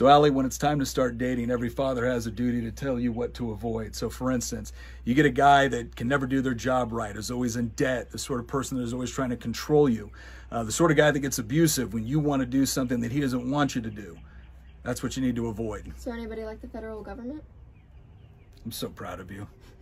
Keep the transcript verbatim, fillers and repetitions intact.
So Allie, when it's time to start dating, every father has a duty to tell you what to avoid. So for instance, you get a guy that can never do their job right, is always in debt, the sort of person that is always trying to control you, uh, the sort of guy that gets abusive when you want to do something that he doesn't want you to do. That's what you need to avoid. Is there anybody like the federal government? I'm so proud of you.